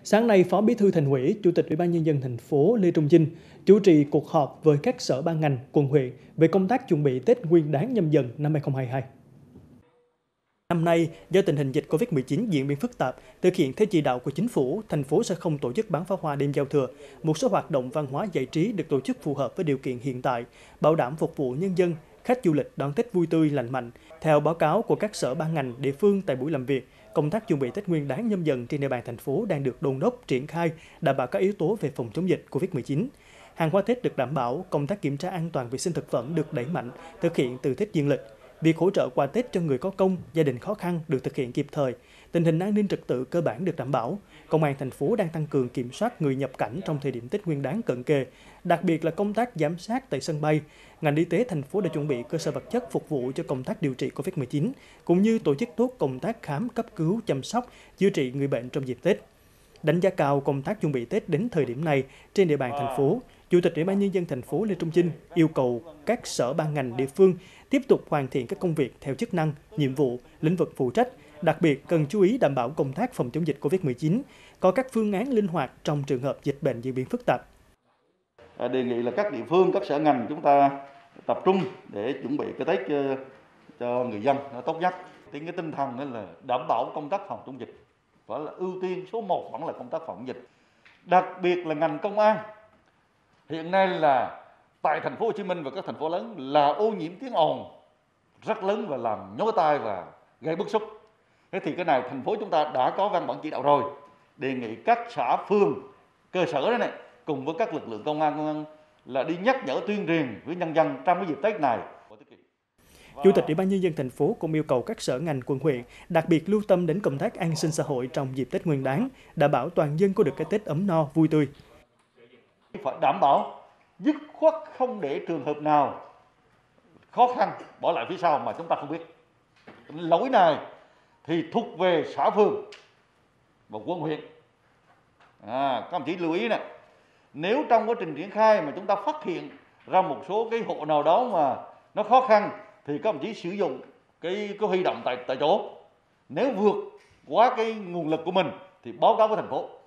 Sáng nay, Phó Bí thư Thành ủy, Chủ tịch Ủy ban Nhân dân thành phố Lê Trung Chinh chủ trì cuộc họp với các sở ban ngành, quận huyện về công tác chuẩn bị Tết Nguyên đán Nhâm Dần năm 2022. Năm nay, do tình hình dịch Covid-19 diễn biến phức tạp, thực hiện theo chỉ đạo của chính phủ, thành phố sẽ không tổ chức bắn pháo hoa đêm giao thừa. Một số hoạt động văn hóa giải trí được tổ chức phù hợp với điều kiện hiện tại, bảo đảm phục vụ nhân dân, khách du lịch đón Tết vui tươi lành mạnh. Theo báo cáo của các sở ban ngành, địa phương tại buổi làm việc, công tác chuẩn bị Tết Nguyên đán Nhâm Dần trên địa bàn thành phố đang được đôn đốc triển khai, đảm bảo các yếu tố về phòng chống dịch Covid-19. Hàng hóa Tết được đảm bảo, công tác kiểm tra an toàn vệ sinh thực phẩm được đẩy mạnh, thực hiện từ Tết dương lịch. Việc hỗ trợ quà Tết cho người có công, gia đình khó khăn được thực hiện kịp thời. Tình hình an ninh trật tự cơ bản được đảm bảo. Công an thành phố đang tăng cường kiểm soát người nhập cảnh trong thời điểm Tết Nguyên đán cận kề, đặc biệt là công tác giám sát tại sân bay. Ngành y tế thành phố đã chuẩn bị cơ sở vật chất phục vụ cho công tác điều trị Covid-19, cũng như tổ chức tốt công tác khám, cấp cứu, chăm sóc, chữa trị người bệnh trong dịp Tết. Đánh giá cao công tác chuẩn bị Tết đến thời điểm này trên địa bàn thành phố, Chủ tịch Ủy ban Nhân dân thành phố Lê Trung Chinh yêu cầu các sở ban ngành địa phương tiếp tục hoàn thiện các công việc theo chức năng, nhiệm vụ, lĩnh vực phụ trách, đặc biệt cần chú ý đảm bảo công tác phòng chống dịch Covid-19, có các phương án linh hoạt trong trường hợp dịch bệnh diễn biến phức tạp. Đề nghị là các địa phương, các sở ngành chúng ta tập trung để chuẩn bị cái Tết cho người dân nó tốt nhất. Cái tinh thần đó là đảm bảo công tác phòng chống dịch, phải là ưu tiên số 1 vẫn là công tác phòng dịch. Đặc biệt là ngành công an hiện nay là tại thành phố Hồ Chí Minh và các thành phố lớn là ô nhiễm tiếng ồn rất lớn và làm nhói tai và gây bức xúc. Thế thì cái này thành phố chúng ta đã có văn bản chỉ đạo rồi, đề nghị các xã phường cơ sở đó này cùng với các lực lượng công an là đi nhắc nhở tuyên truyền với nhân dân trong cái dịp Tết này. Chủ tịch Ủy ban Nhân dân thành phố cũng yêu cầu các sở ngành quận huyện đặc biệt lưu tâm đến công tác an sinh xã hội trong dịp Tết Nguyên đán, đảm bảo toàn dân có được cái Tết ấm no vui tươi. Phải đảm bảo dứt khoát không để trường hợp nào khó khăn bỏ lại phía sau mà chúng ta không biết. Lỗi này thì thuộc về xã phường và quận huyện. Các ông chí lưu ý này, nếu trong quá trình triển khai mà chúng ta phát hiện ra một số cái hộ nào đó mà nó khó khăn thì các ông chí sử dụng cái huy động tại chỗ. Nếu vượt quá cái nguồn lực của mình thì báo cáo với thành phố.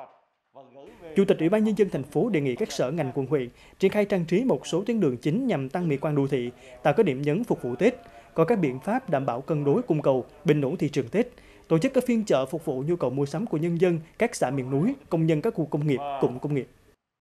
Chủ tịch Ủy ban Nhân dân thành phố đề nghị các sở ngành quận huyện triển khai trang trí một số tuyến đường chính nhằm tăng mỹ quan đô thị, tạo các điểm nhấn phục vụ Tết, có các biện pháp đảm bảo cân đối cung cầu, bình ổn thị trường Tết, tổ chức các phiên chợ phục vụ nhu cầu mua sắm của nhân dân các xã miền núi, công nhân các khu công nghiệp, cụm công nghiệp.